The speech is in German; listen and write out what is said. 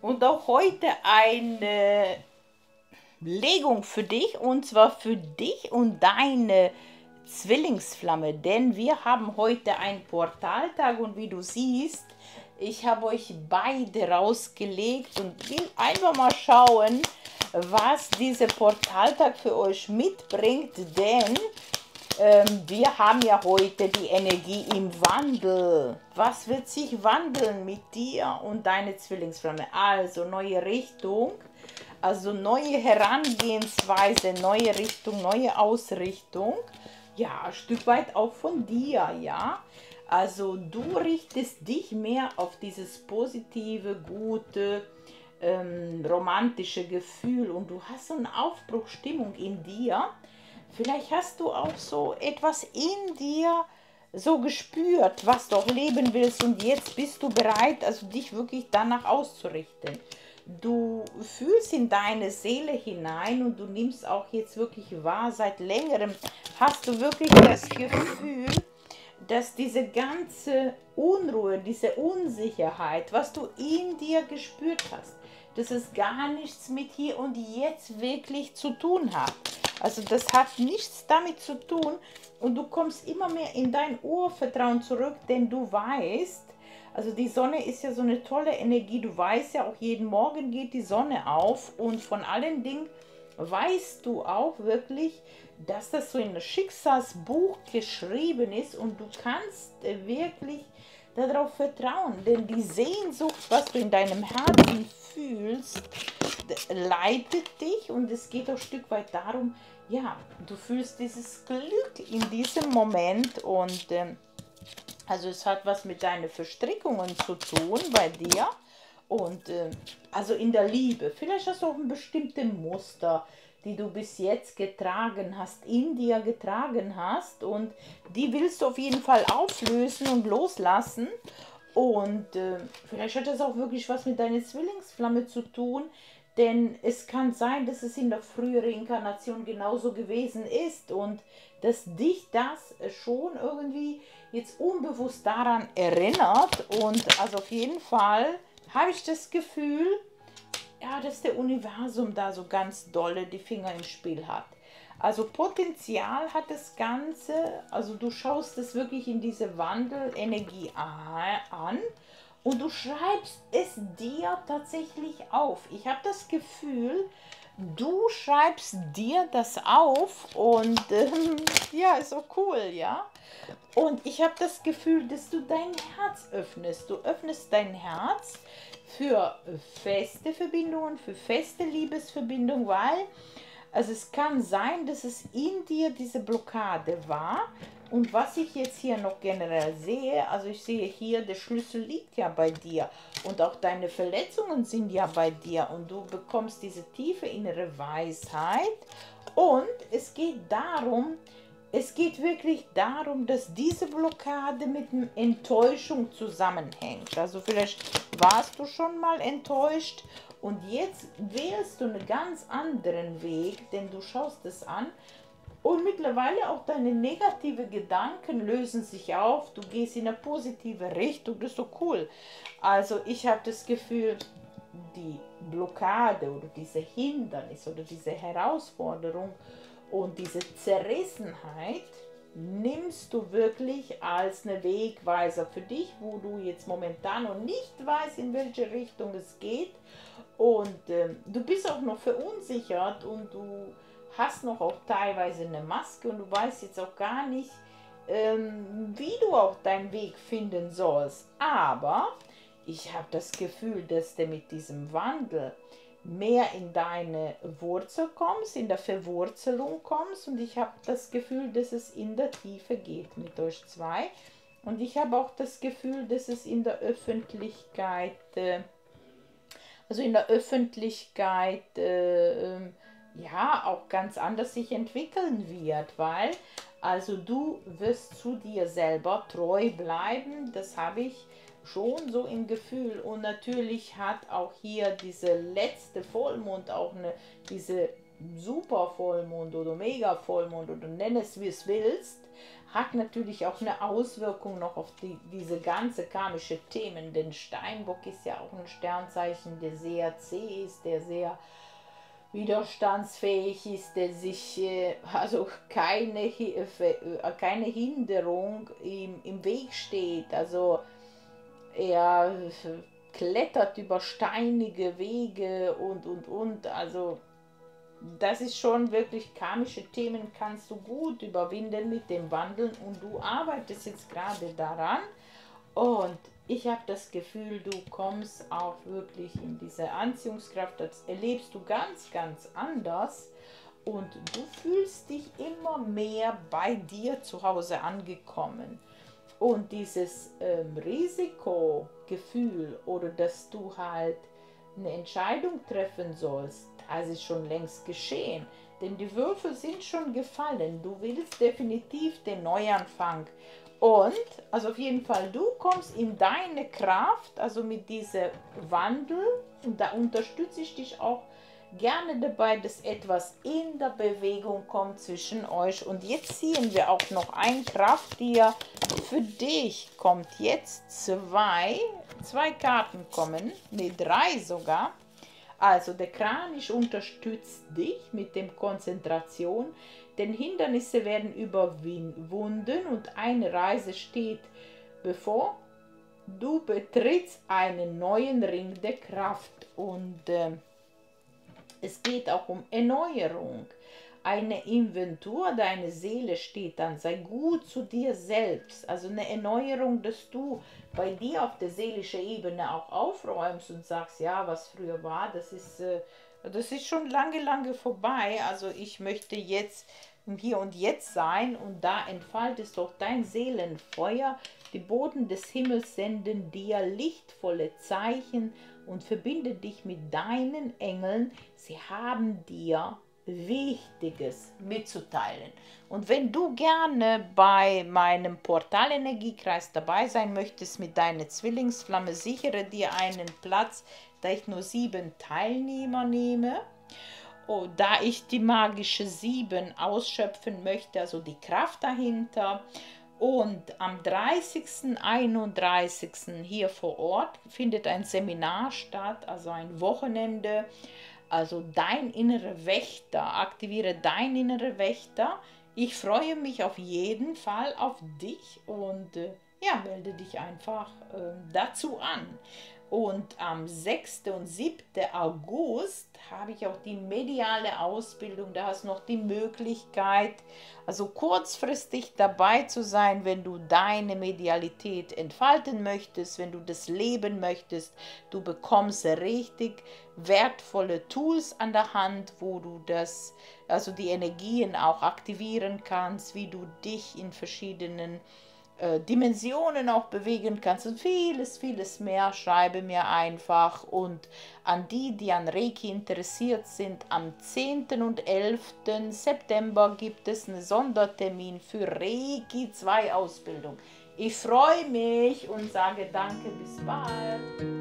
Und auch heute eine Legung für dich, und zwar für dich und deine Zwillingsflamme, denn wir haben heute einen Portaltag und wie du siehst, ich habe euch beide rausgelegt und will einfach mal schauen, was dieser Portaltag für euch mitbringt, denn wir haben ja heute die Energie im Wandel. Was wird sich wandeln mit dir und deiner Zwillingsflamme? Also neue Richtung, also neue Herangehensweise, neue Richtung, neue Ausrichtung. Ja, ein Stück weit auch von dir, ja. Also du richtest dich mehr auf dieses positive, gute, romantische Gefühl und du hast so eine Aufbruchstimmung in dir. Vielleicht hast du auch so etwas in dir so gespürt, was du auch leben willst und jetzt bist du bereit, also dich wirklich danach auszurichten. Du fühlst in deine Seele hinein und du nimmst auch jetzt wirklich wahr, seit längerem hast du wirklich das Gefühl, dass diese ganze Unruhe, diese Unsicherheit, was du in dir gespürt hast, dass es gar nichts mit hier und jetzt wirklich zu tun hat. Also das hat nichts damit zu tun und du kommst immer mehr in dein Urvertrauen zurück, denn du weißt, also die Sonne ist ja so eine tolle Energie, du weißt ja auch, jeden Morgen geht die Sonne auf und von allen Dingen weißt du auch wirklich, dass das so in einem Schicksalsbuch geschrieben ist und du kannst wirklich darauf vertrauen, denn die Sehnsucht, was du in deinem Herzen fühlst, leitet dich und es geht auch ein Stück weit darum, ja, du fühlst dieses Glück in diesem Moment und also es hat was mit deinen Verstrickungen zu tun bei dir und also in der Liebe. Vielleicht hast du auch ein bestimmtes Muster, die du bis jetzt getragen hast, in dir getragen hast und die willst du auf jeden Fall auflösen und loslassen. Und vielleicht hat das auch wirklich was mit deiner Zwillingsflamme zu tun, denn es kann sein, dass es in der früheren Inkarnation genauso gewesen ist und dass dich das schon irgendwie jetzt unbewusst daran erinnert. Und also auf jeden Fall habe ich das Gefühl, ja, dass der Universum da so ganz dolle die Finger im Spiel hat. Also Potenzial hat das Ganze, also du schaust es wirklich in diese Wandelenergie an und du schreibst es dir tatsächlich auf. Ich habe das Gefühl, du schreibst dir das auf und ja, ist so cool, ja. Und ich habe das Gefühl, dass du dein Herz öffnest. Du öffnest dein Herz für feste Verbindungen, für feste Liebesverbindungen, weil also es kann sein, dass es in dir diese Blockade war. Und was ich jetzt hier noch generell sehe, also ich sehe hier, der Schlüssel liegt ja bei dir und auch deine Verletzungen sind ja bei dir und du bekommst diese tiefe innere Weisheit und es geht darum, es geht wirklich darum, dass diese Blockade mit Enttäuschung zusammenhängt. Also vielleicht warst du schon mal enttäuscht und jetzt wählst du einen ganz anderen Weg, denn du schaust es an und mittlerweile auch deine negativen Gedanken lösen sich auf. Du gehst in eine positive Richtung, das ist so cool. Also ich habe das Gefühl, die Blockade oder diese Hindernis oder diese Herausforderung und diese Zerrissenheit nimmst du wirklich als eine Wegweiser für dich, wo du jetzt momentan noch nicht weißt, in welche Richtung es geht. Und du bist auch noch verunsichert und du hast noch auch teilweise eine Maske und du weißt jetzt auch gar nicht, wie du auch deinen Weg finden sollst. Aber ich habe das Gefühl, dass du mit diesem Wandel mehr in deine Wurzel kommst, in der Verwurzelung kommst und ich habe das Gefühl, dass es in der Tiefe geht mit euch zwei und ich habe auch das Gefühl, dass es in der Öffentlichkeit, ja, auch ganz anders sich entwickeln wird, weil also du wirst zu dir selber treu bleiben, das habe ich schon so im Gefühl und natürlich hat auch hier diese letzte Vollmond auch diese super Vollmond oder Mega Vollmond oder nenn es wie es willst, hat natürlich auch eine Auswirkung noch auf diese ganze karmische Themen, denn Steinbock ist ja auch ein Sternzeichen, der sehr zäh ist, der sehr widerstandsfähig ist, der sich also keine Hinderung im Weg steht. Also er klettert über steinige Wege und. Also das ist schon wirklich, karmische Themen kannst du gut überwinden mit dem Wandeln und du arbeitest jetzt gerade daran und ich habe das Gefühl, du kommst auch wirklich in diese Anziehungskraft, das erlebst du ganz, ganz anders und du fühlst dich immer mehr bei dir zu Hause angekommen. Und dieses Risikogefühl oder dass du halt eine Entscheidung treffen sollst, das ist schon längst geschehen. Denn die Würfel sind schon gefallen. Du willst definitiv den Neuanfang. Und, also auf jeden Fall, du kommst in deine Kraft, also mit diesem Wandel. Und da unterstütze ich dich auch gerne dabei, dass etwas in der Bewegung kommt zwischen euch. Und jetzt ziehen wir auch noch ein Krafttier. Für dich kommt jetzt zwei Karten kommen, ne, 3 sogar. Also der Kranich unterstützt dich mit dem Konzentration, denn Hindernisse werden überwunden und eine Reise steht bevor. Du betrittst einen neuen Ring der Kraft und es geht auch um Erneuerung. Eine Inventur, deine Seele steht dann, sei gut zu dir selbst. Also eine Erneuerung, dass du bei dir auf der seelischen Ebene auch aufräumst und sagst, ja, was früher war, das ist schon lange, lange vorbei. Also ich möchte jetzt im Hier und Jetzt sein und da entfaltest doch dein Seelenfeuer. Die Boten des Himmels senden dir lichtvolle Zeichen und verbinde dich mit deinen Engeln. Sie haben dir Wichtiges mitzuteilen. Und wenn du gerne bei meinem Portal Energiekreis dabei sein möchtest mit deiner Zwillingsflamme, sichere dir einen Platz, da ich nur 7 Teilnehmer nehme. Oh, da ich die magische 7 ausschöpfen möchte, also die Kraft dahinter. Und am 30., 31. hier vor Ort findet ein Seminar statt, also ein Wochenende. Also dein innerer Wächter, aktiviere dein innerer Wächter. Ich freue mich auf jeden Fall auf dich und ja, melde dich einfach dazu an. Und am 6. und 7. August habe ich auch die mediale Ausbildung. Da hast du noch die Möglichkeit, also kurzfristig dabei zu sein, wenn du deine Medialität entfalten möchtest, wenn du das leben möchtest. Du bekommst richtig wertvolle Tools an der Hand, wo du also die Energien auch aktivieren kannst, wie du dich in verschiedenen Dimensionen auch bewegen kannst und vieles, vieles mehr. Schreibe mir einfach. Und an die an Reiki interessiert sind, am 10. und 11. September gibt es einen Sondertermin für Reiki 2 Ausbildung. Ich freue mich und sage danke, bis bald.